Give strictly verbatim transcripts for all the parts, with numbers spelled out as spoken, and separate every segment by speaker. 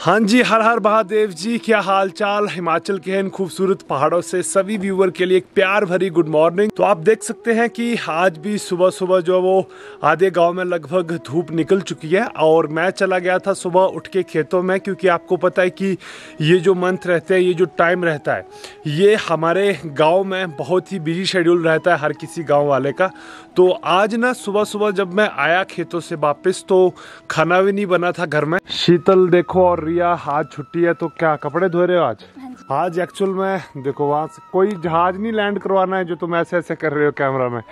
Speaker 1: हाँ जी, हर हर महादेव जी, क्या हाल चाल। हिमाचल के इन खूबसूरत पहाड़ों से सभी व्यूअर के लिए एक प्यार भरी गुड मॉर्निंग। तो आप देख सकते हैं कि आज भी सुबह सुबह जो वो आधे गांव में लगभग धूप निकल चुकी है और मैं चला गया था सुबह उठ के खेतों में, क्योंकि आपको पता है कि ये जो मंथ रहते हैं, ये जो टाइम रहता है, ये हमारे गाँव में बहुत ही बिजी शेड्यूल रहता है हर किसी गाँव वाले का। तो आज ना सुबह सुबह जब मैं आया खेतों से वापस, तो खाना भी नहीं बना था घर में। शीतल देखो और रिया, आज छुट्टी है तो क्या कपड़े धो रहे हो आज? आज एक्चुअल में देखो वहां से कोई जहाज नहीं लैंड करवाना है जो तुम ऐसे ऐसे कर रहे हो कैमरा में।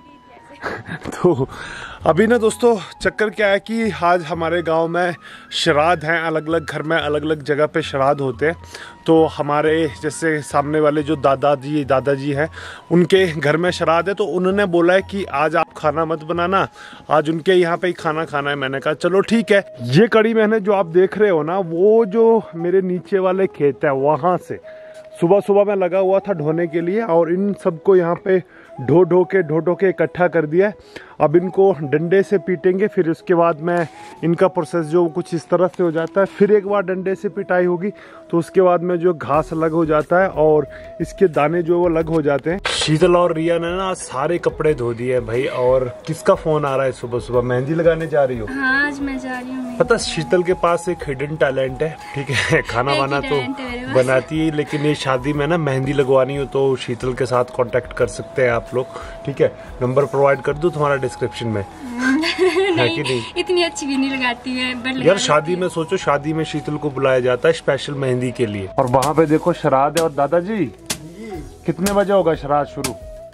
Speaker 1: तो अभी ना दोस्तों चक्कर क्या है कि आज हमारे गांव में श्राद्ध हैं, अलग अलग घर में अलग अलग जगह पे श्राद्ध होते हैं। तो हमारे जैसे सामने वाले जो दादाजी दादाजी हैं, उनके घर में श्राद्ध है, तो उन्होंने बोला है कि आज आप खाना मत बनाना, आज उनके यहाँ पे ही खाना खाना है। मैंने कहा चलो ठीक है। ये कड़ी मेहनत जो आप देख रहे हो ना, वो जो मेरे नीचे वाले खेत है वहाँ से सुबह सुबह मैं लगा हुआ था ढोने के लिए, और इन सबको यहाँ पे ढो ढो के ढो ढो के इकट्ठा कर दिया है। अब इनको डंडे से पीटेंगे, फिर उसके बाद में इनका प्रोसेस जो कुछ इस तरह से हो जाता है, फिर एक बार डंडे से पिटाई होगी तो उसके बाद में जो घास अलग हो जाता है और इसके दाने जो वो अलग हो जाते हैं। शीतल और रिया ने ना सारे कपड़े धो दिए भाई। और किसका फोन आ रहा है सुबह सुबह? मेहंदी लगाने जा रही हो?
Speaker 2: हाँ, आज मैं जा रही हूँ।
Speaker 1: पता शीतल के पास एक हिडन टैलेंट है, ठीक है, खाना वाना तो बनाती है, लेकिन ये शादी में ना मेहंदी लगवानी हो तो शीतल के साथ कांटेक्ट कर सकते हैं आप लोग, ठीक है। नंबर प्रोवाइड कर दूं तुम्हारा डिस्क्रिप्शन में।
Speaker 2: नहीं, कि नहीं? इतनी अच्छी भी नहीं लगाती है
Speaker 1: यार। शादी में सोचो, शादी में शीतल को बुलाया जाता है स्पेशल मेहंदी के लिए। और वहाँ पे देखो श्राद्ध है। और दादाजी कितने बजे होगा श्राद्ध शुरू?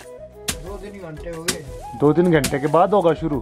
Speaker 3: दो तीन घंटे हो गए। दो
Speaker 1: तीन घंटे के बाद होगा शुरू।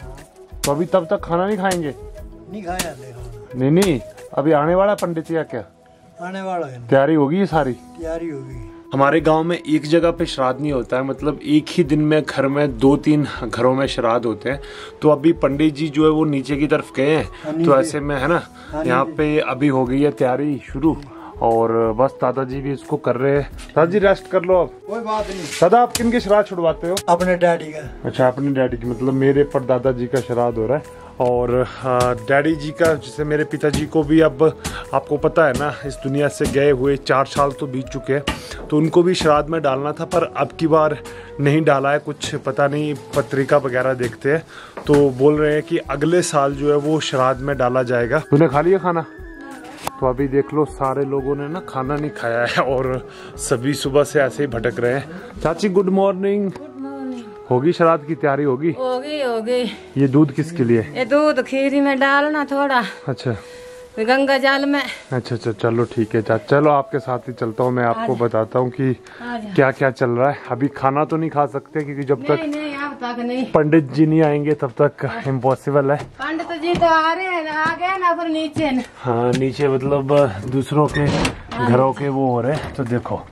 Speaker 1: तो अभी तब तक खाना नहीं खाएंगे?
Speaker 3: नहीं खाया खाना।
Speaker 1: नहीं नहीं, अभी आने वाला पंडित या क्या?
Speaker 3: आने वाला है।
Speaker 1: तैयारी होगी सारी?
Speaker 3: तैयारी होगी।
Speaker 1: हमारे गांव में एक जगह पे श्राद्ध नहीं होता है, मतलब एक ही दिन में घर में दो तीन घरों में श्राद्ध होते हैं। तो अभी पंडित जी जो है वो नीचे की तरफ गए हैं, तो ऐसे में है ना यहाँ पे अभी हो गई है तैयारी शुरू, और बस दादाजी भी इसको कर रहे हैं। दादाजी रेस्ट कर लो अब,
Speaker 3: कोई बात नहीं।
Speaker 1: दादा आप किन के श्राद्ध छुड़वाते हो?
Speaker 3: अपने डैडी का।
Speaker 1: अच्छा, अपने डैडी की, मतलब मेरे पर दादाजी का श्राद्ध हो रहा है। और डैडी जी का, जैसे मेरे पिताजी को भी अब आपको पता है ना, इस दुनिया से गए हुए चार साल तो बीत चुके हैं, तो उनको भी श्राद्ध में डालना था, पर अब की बार नहीं डाला है। कुछ पता नहीं, पत्रिका वगैरह देखते हैं तो बोल रहे हैं कि अगले साल जो है वो श्राद्ध में डाला जाएगा। तूने खा लिया खाना? तो अभी देख लो सारे लोगों ने ना खाना नहीं खाया है और सभी सुबह से ऐसे ही भटक रहे हैं। चाची गुड मॉर्निंग। होगी श्राद्ध की तैयारी? होगी
Speaker 2: होगी होगी।
Speaker 1: ये दूध किसके लिए?
Speaker 2: ये दूध खीरी में डालना थोड़ा।
Speaker 1: अच्छा,
Speaker 2: गंगा जल में।
Speaker 1: अच्छा अच्छा, चलो ठीक है चाचा, चलो आपके साथ ही चलता हूँ। मैं आपको बताता हूँ कि क्या क्या चल रहा है। अभी खाना तो नहीं खा सकते क्योंकि जब तक,
Speaker 2: नहीं, नहीं, अब तक नहीं,
Speaker 1: पंडित जी नहीं आएंगे तब तक इम्पॉसिबल है।
Speaker 2: पंडित जी तो आ रहे हैं, आ गए ना, पर नीचे न।
Speaker 1: हाँ, नीचे मतलब दूसरों के घरों के वो हो रहे हैं। तो देखो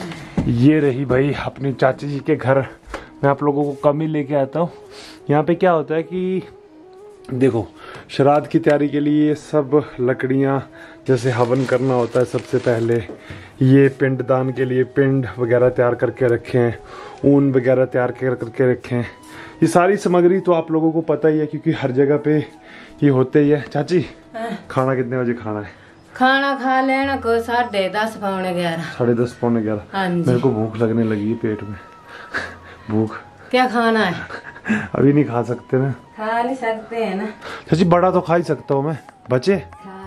Speaker 1: ये रही भाई अपनी चाची जी के घर। मैं आप लोगों को कम ही लेके आता हूँ। यहाँ पे क्या होता है कि देखो, श्राद्ध की तैयारी के लिए सब लकड़ियाँ, जैसे हवन करना होता है सबसे पहले, ये पिंडदान के लिए पिंड वगैरह तैयार करके रखे हैं, ऊन वगैरह तैयार कर करके रखे हैं। ये सारी सामग्री तो आप लोगों को पता ही है क्योंकि हर जगह पे ये होते ही है। चाची खाना कितने बजे खाना है?
Speaker 2: खाना खा लेना को साढ़े दस पौने ग्यारह।
Speaker 1: साढ़े दस पौने ग्यारह। मेरे को भूख लगने लगी है पेट में। भूख
Speaker 2: क्या खाना है?
Speaker 1: अभी नहीं खा सकते ना?
Speaker 2: खा नहीं सकते है ना
Speaker 1: चाची, बड़ा तो खा ही सकता हूँ मैं, बचे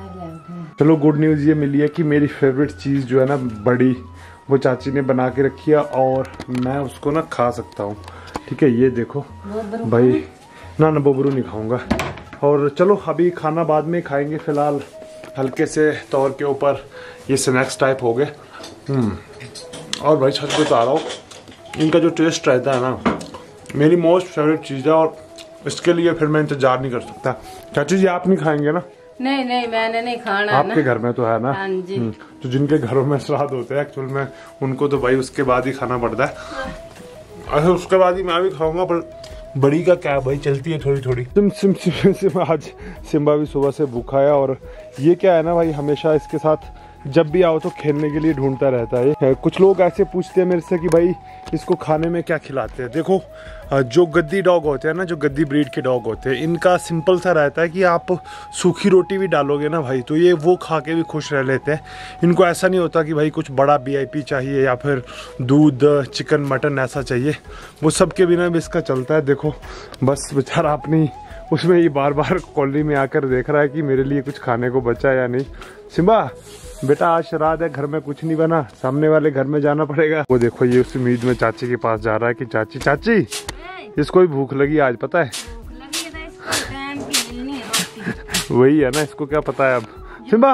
Speaker 1: चलो। गुड न्यूज ये मिली है कि मेरी फेवरेट चीज जो है ना बड़ी, वो चाची ने बना के रखी है और मैं उसको ना खा सकता हूँ, ठीक है। ये देखो भाई, ना ना बोबरू नहीं खाऊंगा। और चलो अभी खाना बाद में खाएंगे, फिलहाल हल्के से तौर के ऊपर ये स्नैक्स टाइप हो गए। हम्म और भाई सच बता रहा हूँ, इनका जो टेस्ट रहता है ना, मेरी मोस्ट फेवरेट चीज़ है, और इसके लिए फिर मैं इंतजार नहीं कर सकता। चाची जी आप नहीं खाएंगे ना?
Speaker 2: नहीं नहीं, मैंने नहीं खाना।
Speaker 1: आपके घर में तो है ना?
Speaker 2: हाँ जी।
Speaker 1: तो जिनके घरों में श्राद्ध होते हैं एक्चुअल में, उनको तो भाई उसके बाद ही खाना पड़ता है। अच्छा, उसके बाद ही मैं भी खाऊंगा, पर बड़ी का क्या भाई, चलती है थोड़ी थोड़ी। सिम सिम सिम सिम आज सिम्बा भी सुबह से भूखा है। और ये क्या है ना भाई, हमेशा इसके साथ जब भी आओ तो खेलने के लिए ढूंढता रहता है। कुछ लोग ऐसे पूछते हैं मेरे से कि भाई इसको खाने में क्या खिलाते हैं। देखो जो गद्दी डॉग होते हैं ना, जो गद्दी ब्रीड के डॉग होते हैं, इनका सिंपल सा रहता है कि आप सूखी रोटी भी डालोगे ना भाई तो ये वो खा के भी खुश रह लेते हैं। इनको ऐसा नहीं होता कि भाई कुछ बड़ा वीआईपी चाहिए या फिर दूध चिकन मटन ऐसा चाहिए, वो सब के बिना भी इसका चलता है। देखो बस बेचारा अपनी उसमें ये बार बार कॉलोनी में आकर देख रहा है कि मेरे लिए कुछ खाने को बचा या नहीं। सिम्बा बेटा आज श्राद्ध है, घर में कुछ नहीं बना, सामने वाले घर में जाना पड़ेगा। वो देखो ये उस उम्मीद में चाची के पास जा रहा है कि चाची चाची इसको भी भूख लगी आज, पता है वही है ना, इसको क्या पता है अब। सिम्बा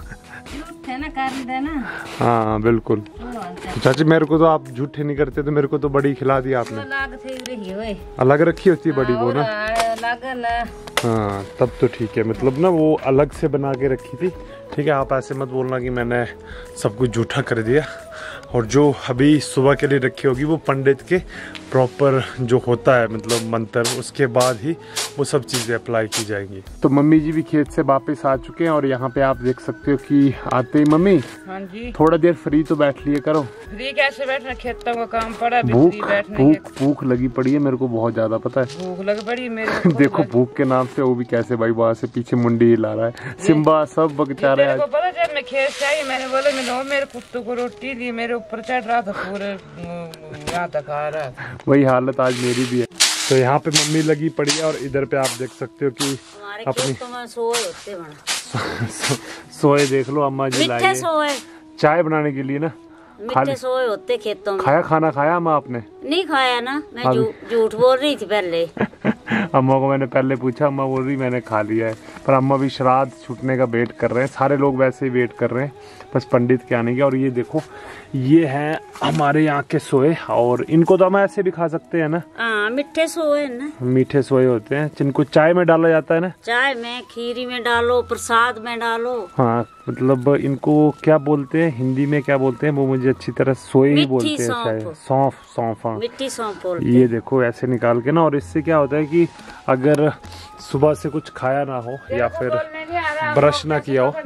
Speaker 1: हाँ बिल्कुल। तो चाची मेरे को तो आप झूठे नहीं करते तो मेरे को तो बड़ी खिला दी आपने। अलग रखी होती है बड़ी वो ना। हाँ तब तो ठीक है, मतलब ना वो अलग से बना के रखी थी। ठीक है आप ऐसे मत बोलना कि मैंने सब कुछ झूठा कर दिया। और जो अभी सुबह के लिए रखी होगी वो पंडित के प्रॉपर जो होता है मतलब मंत्र, उसके बाद ही वो सब चीज़ें अप्लाई की जाएंगी। तो मम्मी जी भी खेत से वापस आ चुके हैं और यहाँ पे आप देख सकते हो कि आते ही मम्मी
Speaker 4: हाँ जी
Speaker 1: थोड़ा देर फ्री तो बैठ लिए करो।
Speaker 4: फ्री कैसे बैठना, खेतों का काम पड़ा।
Speaker 1: भूख भूख भूख लगी पड़ी है मेरे को बहुत ज्यादा, पता है
Speaker 4: भूख लगी पड़ी मेरे को।
Speaker 1: देखो भूख के नाम से वो भी कैसे भाई वहाँ से पीछे मुंडी हिला रहा है। सिम्बा सब बेचारे आज
Speaker 4: पता जब मैं खेत से आई मैंने बोला मैंने मेरे कुत्तों को रोटी दी, मेरे ऊपर चढ़ रहा था पूरे यहाँ तक आ रहा था।
Speaker 1: वही हालत आज मेरी भी है। तो यहाँ पे मम्मी लगी पड़ी है और इधर पे आप देख सकते हो कि अपनी
Speaker 5: सोए होते
Speaker 1: सो, सोए देख लो अम्मा जी लाए चाय बनाने के लिए ना,
Speaker 5: मिठे सोए होते खेतों में।
Speaker 1: खाया खाना खाया अम्मा आपने?
Speaker 5: नहीं खाया ना, मैं झूठ बोल रही थी पहले।
Speaker 1: अम्मा को मैंने पहले पूछा, अम्मा बोल रही मैंने खा लिया है, पर अम्मा भी श्राद्ध छूटने का वेट कर रहे हैं। सारे लोग वैसे ही वेट कर रहे हैं बस पंडित के आने के। और ये देखो ये है हमारे यहाँ के सोए और इनको तो हम ऐसे भी खा सकते हैं ना।
Speaker 5: हाँ मिठे सोए ना,
Speaker 1: मीठे सोए होते हैं जिनको चाय में डाला जाता है ना।
Speaker 5: चाय में, खीरी में डालो, प्रसाद में डालो।
Speaker 1: हाँ मतलब इनको क्या बोलते हैं हिंदी में, क्या बोलते हैं वो मुझे अच्छी तरह सोए ही बोलते हैं शायद। सौंफ सौंफ हाँ
Speaker 5: मिट्टी सौंफ।
Speaker 1: ये देखो ऐसे निकाल के ना, और इससे क्या होता है कि अगर सुबह से कुछ खाया ना हो या फिर ब्रश ना किया हो।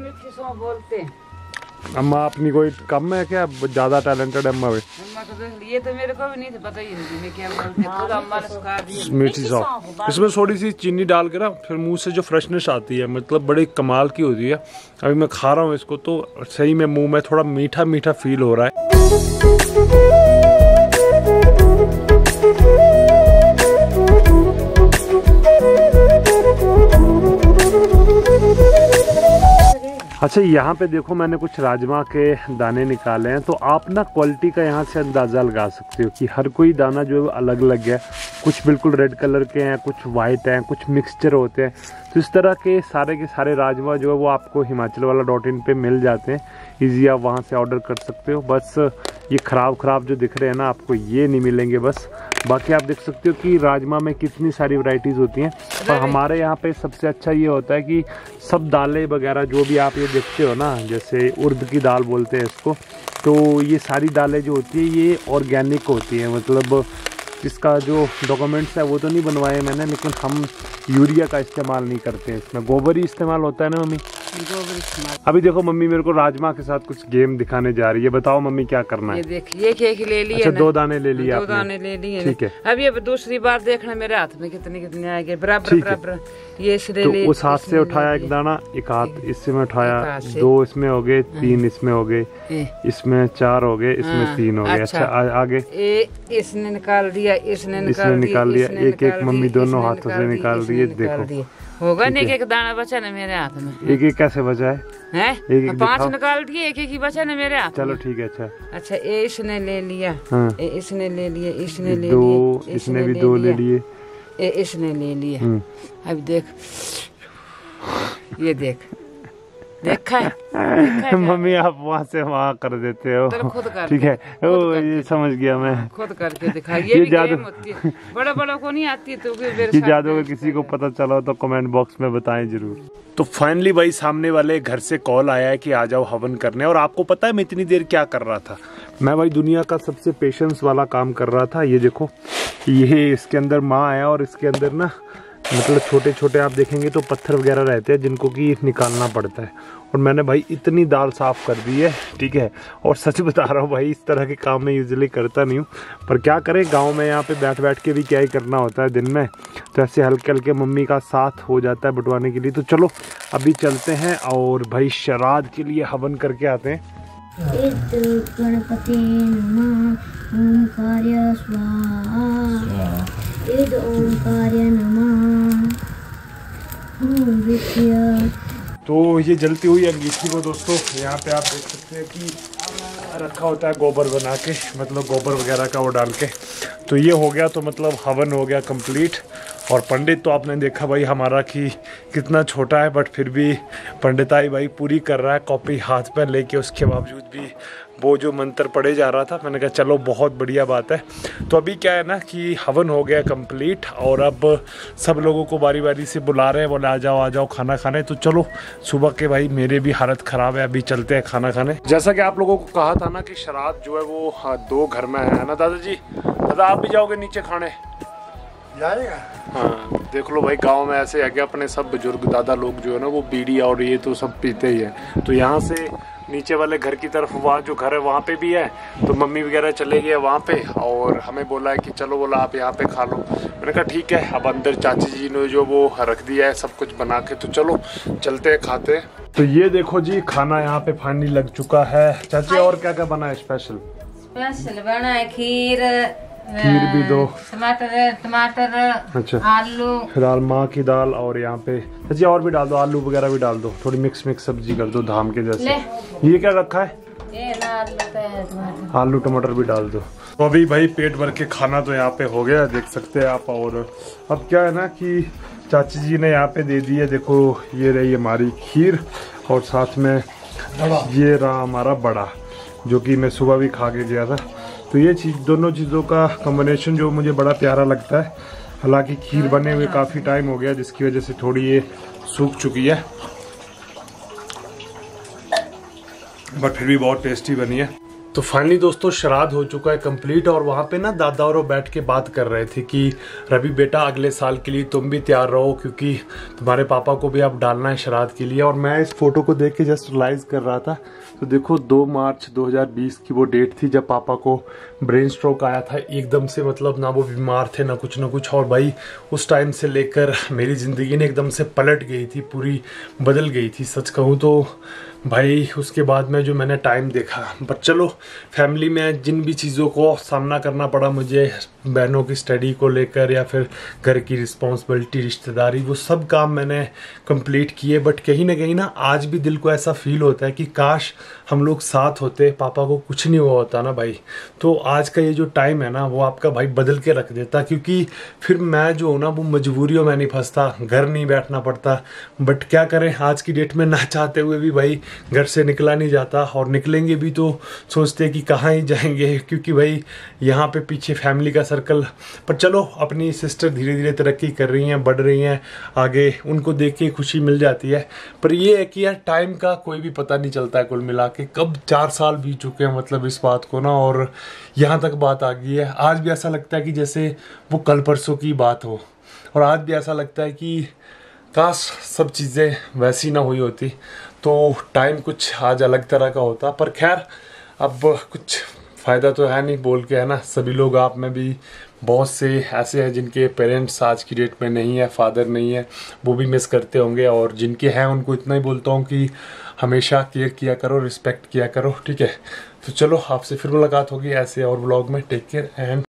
Speaker 1: अम्मा अपनी कोई कम है क्या, ज्यादा टैलेंटेड है अम्मा भी?
Speaker 4: ये तो मेरे को भी नहीं पता हिंदी में क्या बोलते हैं, अम्मा ने सिखा दिया।
Speaker 1: मीठी सौंफ, इसमें थोड़ी सी चीनी डाल के ना फिर मुंह से जो फ्रेशनेस आती है मतलब बड़ी कमाल की होती है। अभी मैं खा रहा हूँ इसको तो सही में मुंह में थोड़ा मीठा मीठा फील हो रहा है। अच्छा यहाँ पे देखो मैंने कुछ राजमा के दाने निकाले हैं, तो आप ना क्वालिटी का यहाँ से अंदाज़ा लगा सकते हो कि हर कोई दाना जो है अलग अलग है। कुछ बिल्कुल रेड कलर के हैं, कुछ वाइट हैं, कुछ मिक्सचर होते हैं। तो इस तरह के सारे के सारे राजमा जो है वो आपको हिमाचल वाला डॉट इन पे मिल जाते हैं। ईजी आप वहाँ से ऑर्डर कर सकते हो। बस ये ख़राब ख़राब जो दिख रहे हैं ना आपको ये नहीं मिलेंगे बस। बाकी आप देख सकते हो कि राजमा में कितनी सारी वैरायटीज़ होती हैं। पर हमारे यहाँ पे सबसे अच्छा ये होता है कि सब दालें वगैरह जो भी आप ये देखते हो ना, जैसे उर्द की दाल बोलते हैं इसको, तो ये सारी दालें जो होती है ये ऑर्गेनिक होती है। मतलब इसका जो डॉक्यूमेंट्स है वो तो नहीं बनवाए मैंने, लेकिन हम यूरिया का इस्तेमाल नहीं करते हैं, इसमें गोबर ही इस्तेमाल होता है ना मम्मी। अभी देखो मम्मी मेरे को राजमा के साथ कुछ गेम दिखाने जा रही है, बताओ मम्मी क्या करना है?
Speaker 4: ये देख ये केक ले लिया।
Speaker 1: अच्छा दो दाने ले लिए,
Speaker 4: दो दाने ले लिए।
Speaker 1: ठीक है।
Speaker 4: अब ये दूसरी बार देखना मेरे हाथ में कितने कितने आएंगे, बराबर बराबर। ये
Speaker 1: तो उस हाथ से उठाया एक दाना, एक हाथ इससे में उठाया, दो इसमें हो गए, तीन इसमें हो गए, इसमें चार हो गए, इसमें तीन हो गए। अच्छा आगे
Speaker 4: इसने निकाल दिया, इसने
Speaker 1: निकाल दिया, एक एक मम्मी दोनों हाथों से निकाल दिए। देखो
Speaker 4: होगा नहीं, एक एक दाना बचा ना मेरे हाथ में।
Speaker 1: एक एक कैसे बचा है?
Speaker 4: हैं?
Speaker 1: एक एक
Speaker 4: पांच निकाल दिए, एक एक ही बचा ना मेरे हाथ।
Speaker 1: चलो ठीक है। अच्छा
Speaker 4: अच्छा ये इसने ले लिया,
Speaker 1: हाँ।
Speaker 4: ए इसने ले लिया, इसने ले
Speaker 1: दो,
Speaker 4: लिया,
Speaker 1: इसने भी दो ले लिए,
Speaker 4: ए इसने ले लिया। अब देख ये देख देखा है, देखा है
Speaker 1: मम्मी आप वहाँ से वहाँ कर देते हो।
Speaker 4: खुद कर,
Speaker 1: ठीक है ओ ये समझ गया मैं,
Speaker 4: खुद करके दिखा। ये भी गेम होती है, बड़ा बड़ा को नहीं आती तो
Speaker 1: ये जादू अगर किसी को पता चला तो कमेंट बॉक्स में बताएं जरूर। तो फाइनली भाई सामने वाले घर से कॉल आया है कि आ जाओ हवन करने। और आपको पता है मैं इतनी देर क्या कर रहा था? मैं भाई दुनिया का सबसे पेशेंस वाला काम कर रहा था। ये देखो ये इसके अंदर माँ है और इसके अंदर ना मतलब छोटे छोटे आप देखेंगे तो पत्थर वगैरह रहते हैं जिनको कि निकालना पड़ता है। और मैंने भाई इतनी दाल साफ़ कर दी है, ठीक है। और सच बता रहा हूँ भाई, इस तरह के काम मैं यूजुअली करता नहीं हूँ, पर क्या करें, गांव में यहाँ पे बैठ बैठ के भी क्या ही करना होता है दिन में, तो ऐसे हल्के हल्के मम्मी का साथ हो जाता है बटवाने के लिए। तो चलो अभी चलते हैं और भाई श्राद्ध के लिए हवन करके आते हैं।
Speaker 6: गणपति नमः, ओंकार्य स्वाहा, ईद ओंकार्य नमः, ओम विद्या।
Speaker 1: तो ये जलती हुई अंगीठी को दोस्तों यहाँ पे आप देख सकते हैं कि रखा होता है गोबर बना के, मतलब गोबर वगैरह का वो डाल के। तो ये हो गया, तो मतलब हवन हो गया कंप्लीट। और पंडित तो आपने देखा भाई हमारा कि कितना छोटा है, बट फिर भी पंडिताई भाई पूरी कर रहा है, कॉपी हाथ पर लेके। उसके बावजूद भी वो जो मंत्र पढ़े जा रहा था, मैंने कहा चलो बहुत बढ़िया बात है। तो अभी क्या है ना कि हवन हो गया कंप्लीट, और अब सब लोगों को बारी बारी से बुला रहे हैं, बोले आ जाओ आ जाओ खाना खाने। तो चलो सुबह के भाई मेरे भी हालत ख़राब है, अभी चलते हैं खाना खाने। जैसा कि आप लोगों को कहा था ना कि श्राद्ध जो है वो हाँ, दो घर में है ना दादाजी। दादा आप भी जाओगे नीचे खाने?
Speaker 3: जाएगा।
Speaker 1: हाँ देख लो भाई, गांव में ऐसे है कि अपने सब बुजुर्ग दादा लोग जो है ना वो बीड़ी और ये तो सब पीते ही है। तो यहाँ से नीचे वाले घर की तरफ, वहाँ जो घर है वहाँ पे भी है, तो मम्मी वगैरह चले गए वहाँ पे, और हमें बोला है कि चलो, बोला आप यहाँ पे खा लो। मैंने कहा ठीक है। अब अंदर चाची जी ने जो वो रख दिया है सब कुछ बना के, तो चलो चलते हैं खाते हैं। तो ये देखो जी खाना यहाँ पे फाइनली लग चुका है। चाची और क्या क्या बना है स्पेशल?
Speaker 4: स्पेशल बना है खीर,
Speaker 1: खीर भी दो,
Speaker 4: टमाटर टमाटर
Speaker 1: अच्छा,
Speaker 4: आलू,
Speaker 1: फिलहाल माँ की दाल, और यहाँ पे अच्छा और भी डाल दो, आलू वगैरह भी डाल दो, थोड़ी मिक्स मिक्स सब्जी कर दो धाम के जैसे। ये क्या रखा है?
Speaker 4: ये आलू,
Speaker 1: आलू टमाटर भी डाल दो। तो अभी भाई पेट भर के खाना तो यहाँ पे हो गया, देख सकते हैं आप। और अब क्या है ना कि चाची जी ने यहाँ पे दे दी है, देखो ये रही हमारी खीर, और साथ में ये रहा हमारा बड़ा, जो कि मैं सुबह भी खा के गया था। तो ये चीज, दोनों चीज़ों का कॉम्बिनेशन जो मुझे बड़ा प्यारा लगता है। हालांकि खीर बने हुए काफ़ी टाइम हो गया, जिसकी वजह से थोड़ी ये सूख चुकी है, बट फिर भी बहुत टेस्टी बनी है। तो फाइनली दोस्तों श्राद्ध हो चुका है कंप्लीट, और वहाँ पे ना दादा और बैठ के बात कर रहे थे कि रवि बेटा अगले साल के लिए तुम भी तैयार रहो, क्योंकि तुम्हारे पापा को भी अब डालना है श्राद्ध के लिए। और मैं इस फोटो को देख के जस्ट रियलाइज कर रहा था, तो देखो दो मार्च दो हज़ार बीस की वो डेट थी जब पापा को ब्रेन स्ट्रोक आया था एकदम से। मतलब ना वो बीमार थे ना कुछ ना कुछ, और भाई उस टाइम से लेकर मेरी ज़िंदगी ने एकदम से पलट गई थी, पूरी बदल गई थी सच कहूँ तो भाई। उसके बाद में जो मैंने टाइम देखा, बट चलो फैमिली में जिन भी चीज़ों को सामना करना पड़ा मुझे, बहनों की स्टडी को लेकर या फिर घर की रिस्पॉन्सिबिलिटी, रिश्तेदारी, वो सब काम मैंने कंप्लीट किए। बट कहीं ना कहीं ना आज भी दिल को ऐसा फील होता है कि काश हम लोग साथ होते, पापा को कुछ नहीं हुआ होता ना भाई, तो आज का ये जो टाइम है ना वो आपका भाई बदल के रख देता। क्योंकि फिर मैं जो हूँ ना वो मजबूरियों में नहीं फंसता, घर नहीं बैठना पड़ता। बट क्या करें, आज की डेट में ना चाहते हुए भी भाई घर से निकला नहीं जाता, और निकलेंगे भी तो सोचते हैं कि कहाँ ही जाएंगे, क्योंकि भाई यहाँ पे पीछे फैमिली का सर्कल। पर चलो अपनी सिस्टर धीरे धीरे तरक्की कर रही हैं, बढ़ रही हैं आगे, उनको देख के खुशी मिल जाती है। पर ये है कि यार टाइम का कोई भी पता नहीं चलता है, कुल मिला के कब चार साल बीत चुके हैं मतलब इस बात को ना, और यहाँ तक बात आ गई है। आज भी ऐसा लगता है कि जैसे वो कल परसों की बात हो, और आज भी ऐसा लगता है कि काश सब चीज़ें वैसी ना हुई होती, तो टाइम कुछ आज अलग तरह का होता। पर खैर अब कुछ फ़ायदा तो है नहीं बोल के, है ना। सभी लोग, आप में भी बहुत से ऐसे हैं जिनके पेरेंट्स आज की डेट में नहीं है, फादर नहीं है, वो भी मिस करते होंगे। और जिनके हैं उनको इतना ही बोलता हूँ कि हमेशा केयर किया करो, रिस्पेक्ट किया करो, ठीक है। तो चलो आपसे फिर मुलाकात होगी ऐसे और व्लॉग में। Take care and